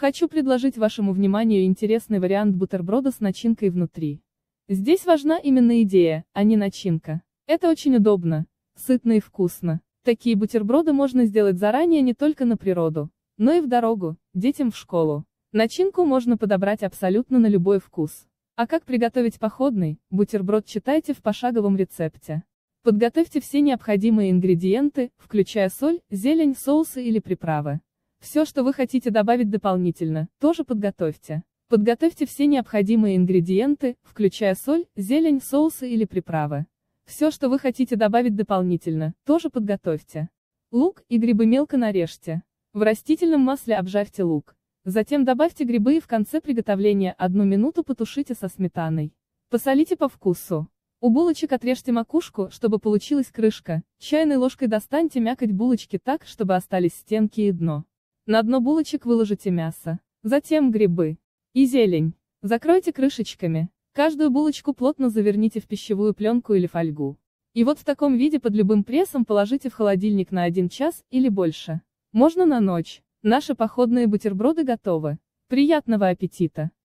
Хочу предложить вашему вниманию интересный вариант бутерброда с начинкой внутри. Здесь важна именно идея, а не начинка. Это очень удобно, сытно и вкусно. Такие бутерброды можно сделать заранее не только на природу, но и в дорогу, детям в школу. Начинку можно подобрать абсолютно на любой вкус. А как приготовить походный бутерброд, читайте в пошаговом рецепте. Подготовьте все необходимые ингредиенты, включая соль, зелень, соусы или приправы. Все, что вы хотите добавить дополнительно, тоже подготовьте. Подготовьте все необходимые ингредиенты, включая соль, зелень, соусы или приправы. Все, что вы хотите добавить дополнительно, тоже подготовьте. Лук и грибы мелко нарежьте. В растительном масле обжарьте лук. Затем добавьте грибы и в конце приготовления 1 минуту потушите со сметаной. Посолите по вкусу. У булочек отрежьте макушку, чтобы получилась крышка. Чайной ложкой достаньте мякоть булочки так, чтобы остались стенки и дно. На дно булочек выложите мясо. Затем грибы и зелень. Закройте крышечками. Каждую булочку плотно заверните в пищевую пленку или фольгу. И вот в таком виде под любым прессом положите в холодильник на 1 час или больше. Можно на ночь. Наши походные бутерброды готовы. Приятного аппетита!